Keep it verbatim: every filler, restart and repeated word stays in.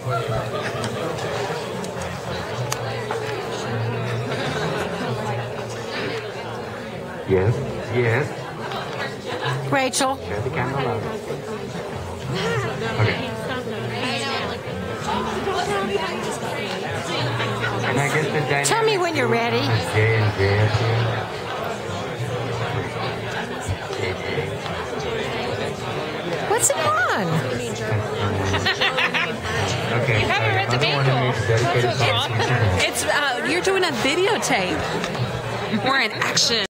Yes, yes. Rachel. Share the camera loud. Okay. Can I get the dynamic? Tell me when you're ready. J and J up here. What's it on? Okay. You haven't read the manual. It's, It's uh, you're doing a videotape. We're in action.